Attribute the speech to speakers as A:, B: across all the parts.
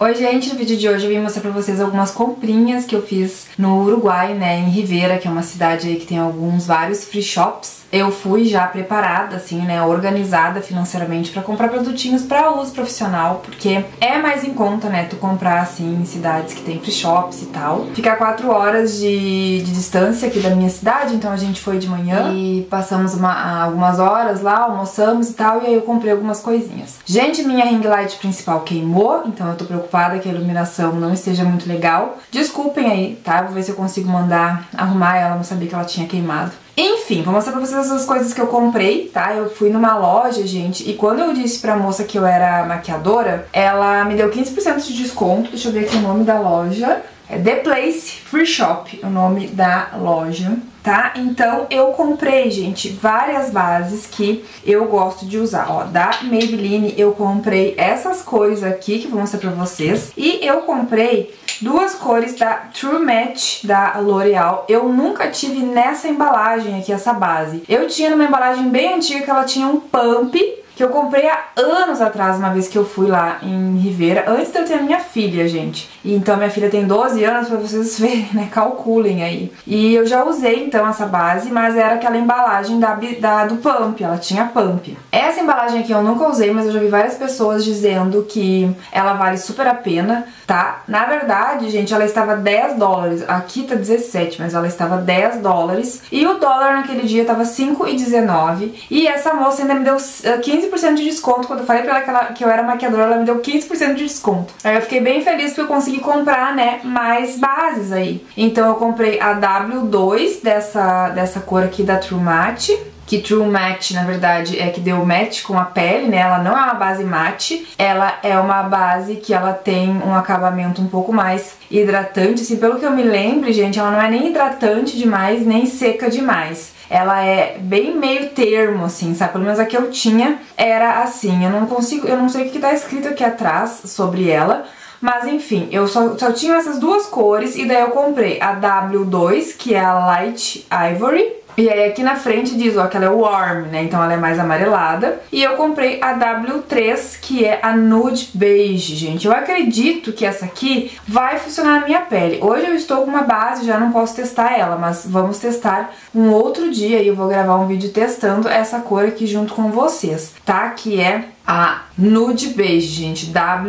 A: Oi gente, no vídeo de hoje eu vim mostrar pra vocês algumas comprinhas que eu fiz no Uruguai, né, em Rivera, que é uma cidade aí que tem vários free shops. Eu fui já preparada, assim, né, organizada financeiramente pra comprar produtinhos pra uso profissional, porque é mais em conta, né, tu comprar, assim, em cidades que tem free shops e tal. Fica 4 horas de distância aqui da minha cidade, então a gente foi de manhã e passamos algumas horas lá, almoçamos e tal, e aí eu comprei algumas coisinhas. Gente, minha ring light principal queimou, então eu tô preocupada que a iluminação não esteja muito legal. Desculpem aí, tá? Vou ver se eu consigo mandar arrumar ela, não sabia que ela tinha queimado. Enfim, vou mostrar pra vocês essas coisas que eu comprei, tá? Eu fui numa loja, gente, e quando eu disse pra moça que eu era maquiadora, ela me deu 15% de desconto. Deixa eu ver aqui o nome da loja. É The Place Free Shop, o nome da loja, tá? Então eu comprei, gente, várias bases que eu gosto de usar. Ó, da Maybelline eu comprei essas cores aqui que eu vou mostrar pra vocês. E eu comprei duas cores da True Match da L'Oreal. Eu nunca tive nessa embalagem aqui, essa base. Eu tinha numa embalagem bem antiga que ela tinha um pump, que eu comprei há anos atrás, uma vez que eu fui lá em Rivera, antes de eu ter a minha filha, gente. E então minha filha tem 12 anos, pra vocês verem, né, calculem aí. E eu já usei então essa base, mas era aquela embalagem do Pump, ela tinha Pump. Essa embalagem aqui eu nunca usei, mas eu já vi várias pessoas dizendo que ela vale super a pena, tá? Na verdade, gente, ela estava 10 dólares, aqui tá 17, mas ela estava 10 dólares. E o dólar naquele dia tava 5,19. E essa moça ainda me deu 15% de desconto. Quando eu falei pra ela que eu era maquiadora, ela me deu 15% de desconto. Aí eu fiquei bem feliz porque eu consegui comprar, né, mais bases aí. Então eu comprei a W2 dessa cor aqui da True Matte. Que True Matte, na verdade, é que deu match com a pele, né? Ela não é uma base mate, ela é uma base que ela tem um acabamento um pouco mais hidratante. Assim, pelo que eu me lembro, gente, ela não é nem hidratante demais, nem seca demais. Ela é bem meio termo, assim, sabe? Pelo menos a que eu tinha era assim. Eu não sei o que tá escrito aqui atrás sobre ela. Mas enfim, eu só tinha essas duas cores e daí eu comprei a W2, que é a Light Ivory. E aí aqui na frente diz, ó, que ela é warm, né, então ela é mais amarelada. E eu comprei a W3, que é a Nude Beige, gente. Eu acredito que essa aqui vai funcionar na minha pele. Hoje eu estou com uma base, já não posso testar ela, mas vamos testar um outro dia e eu vou gravar um vídeo testando essa cor aqui junto com vocês, tá? Que é a Nude Beige, gente,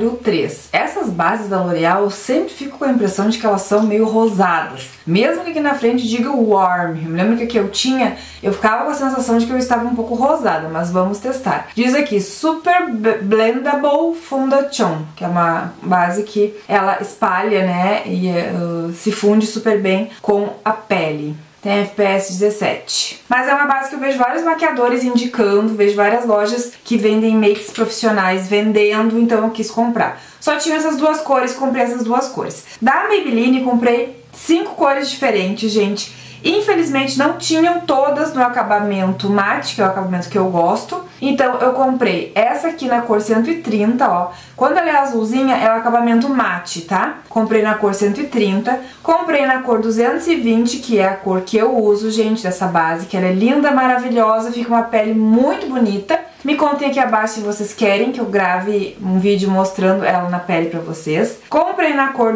A: W3. Essas bases da L'Oreal eu sempre fico com a impressão de que elas são meio rosadas. Mesmo que aqui na frente diga warm. Eu me lembro que aqui eu ficava com a sensação de que eu estava um pouco rosada, mas vamos testar. Diz aqui, Super Blendable Foundation, que é uma base que ela espalha, né, e se funde super bem com a pele. Tem FPS 17. Mas é uma base que eu vejo vários maquiadores indicando, vejo várias lojas que vendem makes profissionais vendendo, então eu quis comprar. Só tinha essas duas cores, comprei essas duas cores. Da Maybelline comprei 5 cores diferentes, gente. Infelizmente não tinham todas no acabamento mate, que é o acabamento que eu gosto. Então eu comprei essa aqui na cor 130, ó. Quando ela é azulzinha é o acabamento mate, tá? Comprei na cor 130. Comprei na cor 220, que é a cor que eu uso, gente, dessa base. Que ela é linda, maravilhosa, fica uma pele muito bonita. Me contem aqui abaixo se vocês querem que eu grave um vídeo mostrando ela na pele pra vocês. Comprei na cor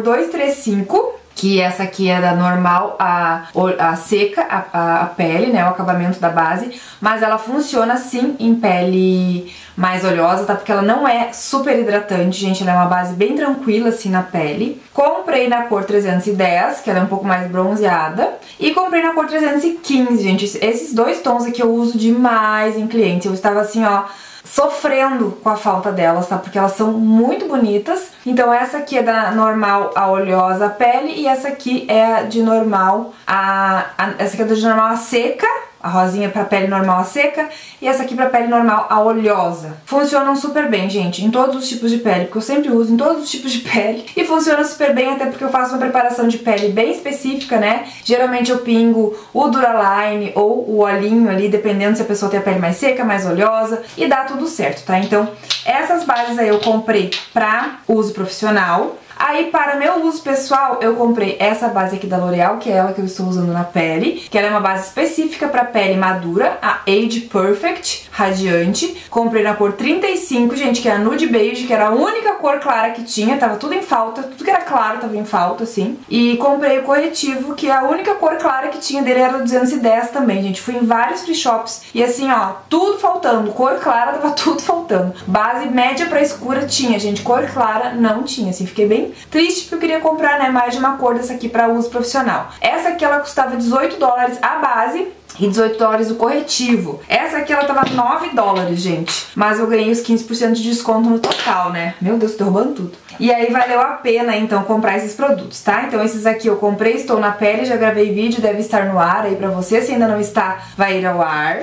A: 235. Que essa aqui é da normal, a seca, a pele, né, o acabamento da base, mas ela funciona sim em pele mais oleosa, tá? Porque ela não é super hidratante, gente, ela é uma base bem tranquila assim na pele. Comprei na cor 310, que ela é um pouco mais bronzeada, e comprei na cor 315, gente. Esses dois tons aqui eu uso demais em clientes, eu estava assim, ó, sofrendo com a falta delas, tá? Porque elas são muito bonitas. Então essa aqui é da normal a oleosa a pele e essa aqui é a de normal essa aqui é de normal a seca. A rosinha pra pele normal a seca e essa aqui pra pele normal a oleosa. Funcionam super bem, gente, em todos os tipos de pele, porque eu sempre uso em todos os tipos de pele. E funciona super bem até porque eu faço uma preparação de pele bem específica, né? Geralmente eu pingo o Duraline ou o olhinho ali, dependendo se a pessoa tem a pele mais seca, mais oleosa, e dá tudo certo, tá? Então essas bases aí eu comprei pra uso profissional. Aí para meu uso pessoal, eu comprei essa base aqui da L'Oreal, que é ela que eu estou usando na pele, que ela é uma base específica para pele madura, a Age Perfect Radiante. Comprei na cor 35, gente, que é a Nude Beige, que era a única cor clara que tinha, tava tudo em falta, tudo que era claro tava em falta, assim. E comprei o corretivo, que é a única cor clara que tinha dele, era 210 também, gente. Fui em vários free shops e assim, ó, tudo faltando, cor clara tava tudo faltando. Base média pra escura tinha, gente, cor clara não tinha, assim, fiquei bem triste porque eu queria comprar, né, mais de uma cor dessa aqui pra uso profissional. Essa aqui ela custava 18 dólares a base e 18 dólares o corretivo. Essa aqui ela tava 9 dólares, gente. Mas eu ganhei os 15% de desconto no total, né? Meu Deus, tô roubando tudo. E aí valeu a pena, então, comprar esses produtos, tá? Então esses aqui eu comprei, estou na pele, já gravei vídeo, deve estar no ar aí pra você. Se ainda não está, vai ir ao ar.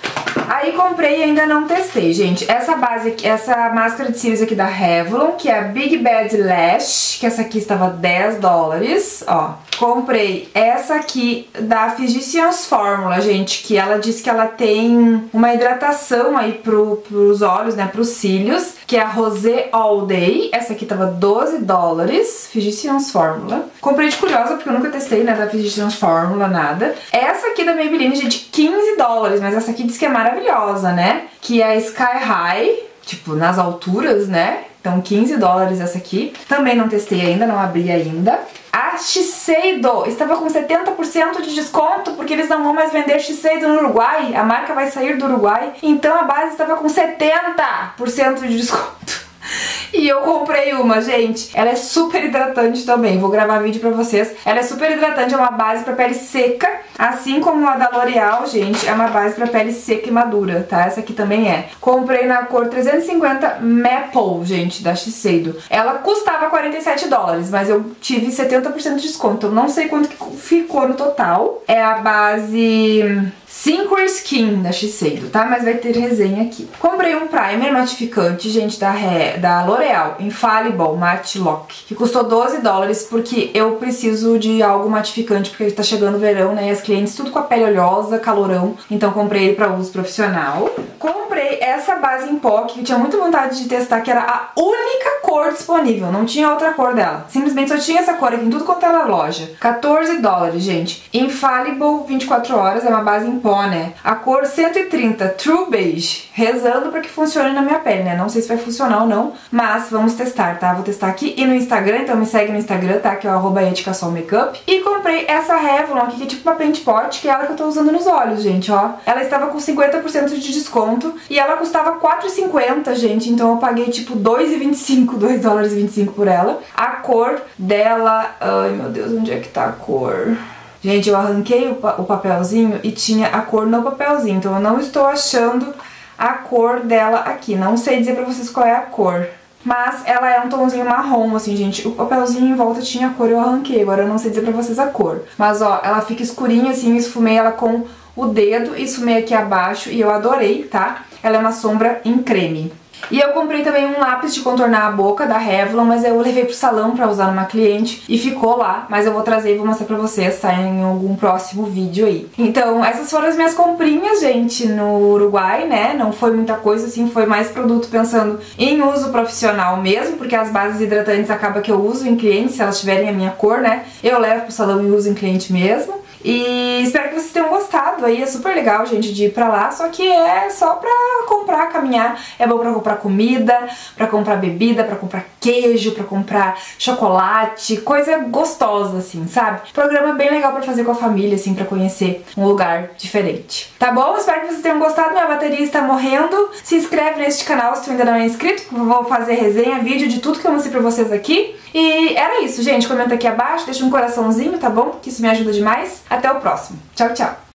A: Aí comprei e ainda não testei, gente. Essa base aqui, essa máscara de cílios aqui da Revlon, que é a Big Bad Lash, que essa aqui estava 10 dólares, ó. Comprei essa aqui da Physicians Formula, gente, que ela diz que ela tem uma hidratação aí pros olhos, né, pros cílios, que é a Rosé All Day. Essa aqui tava 12 dólares, Physicians Formula. Comprei de curiosa, porque eu nunca testei, né, da Physicians Formula, nada. Essa aqui da Maybelline, gente, 15 dólares, mas essa aqui diz que é maravilhosa, né, que é a Sky High, tipo, nas alturas, né. Então 15 dólares essa aqui. Também não testei ainda, não abri ainda. A Shiseido estava com 70% de desconto, porque eles não vão mais vender Shiseido no Uruguai. A marca vai sair do Uruguai. Então a base estava com 70% de desconto. E eu comprei uma, gente. Ela é super hidratante também. Vou gravar vídeo pra vocês. Ela é super hidratante, é uma base pra pele seca. Assim como a da L'Oreal, gente, é uma base pra pele seca e madura, tá? Essa aqui também é. Comprei na cor 350 Maple, gente, da Shiseido. Ela custava 47 dólares, mas eu tive 70% de desconto. Eu não sei quanto que ficou no total. É a base Synchro Skin da Shiseido, tá? Mas vai ter resenha aqui. Comprei um primer matificante, gente, da L'Oreal, Infallible Matte Lock, que custou 12 dólares, porque eu preciso de algo matificante, porque tá chegando o verão, né? E as clientes tudo com a pele oleosa, calorão. Então comprei ele pra uso profissional. Comprei essa base em pó, que eu tinha muita vontade de testar, que era a única cor disponível. Não tinha outra cor dela. Simplesmente só tinha essa cor aqui em tudo quanto era loja. 14 dólares, gente. Infallible 24 horas, é uma base em pó, né? A cor 130, True Beige. Rezando pra que funcione na minha pele, né? Não sei se vai funcionar ou não, mas vamos testar, tá? Vou testar aqui e no Instagram, então me segue no Instagram, tá? Que é o @eticasolmakeup. E comprei essa Revlon aqui, que é tipo uma paint pot, que é ela que eu tô usando nos olhos, gente, ó. Ela estava com 50% de desconto e ela custava R$4,50, gente. Então eu paguei tipo R$2,25, 2 dólares e 25 por ela. A cor dela... Ai, meu Deus, onde é que tá a cor? Gente, eu arranquei o papelzinho e tinha a cor no papelzinho, então eu não estou achando a cor dela aqui. Não sei dizer pra vocês qual é a cor. Mas ela é um tomzinho marrom, assim, gente. O papelzinho em volta tinha a cor, eu arranquei. Agora eu não sei dizer pra vocês a cor. Mas, ó, ela fica escurinha, assim, esfumei ela com o dedo, esfumei aqui abaixo e eu adorei, tá? Ela é uma sombra em creme. E eu comprei também um lápis de contornar a boca da Revlon, mas eu levei pro salão pra usar numa cliente e ficou lá, mas eu vou trazer e vou mostrar pra vocês, tá? Em algum próximo vídeo aí. Então, essas foram as minhas comprinhas, gente, no Uruguai, né? Não foi muita coisa, assim, foi mais produto pensando em uso profissional mesmo, porque as bases hidratantes acaba que eu uso em cliente, se elas tiverem a minha cor, né? Eu levo pro salão e uso em cliente mesmo. E espero que vocês tenham gostado aí, é super legal, gente, de ir pra lá, só que é só pra comprar, caminhar, é bom pra comprar comida, pra comprar bebida, pra comprar queijo, pra comprar chocolate, coisa gostosa, assim, sabe? Programa bem legal pra fazer com a família, assim, pra conhecer um lugar diferente. Tá bom? Espero que vocês tenham gostado, minha bateria está morrendo. Se inscreve neste canal se tu ainda não é inscrito, que eu vou fazer resenha, vídeo de tudo que eu mostrei pra vocês aqui. E era isso, gente, comenta aqui abaixo, deixa um coraçãozinho, tá bom? Que isso me ajuda demais. Até o próximo. Tchau, tchau!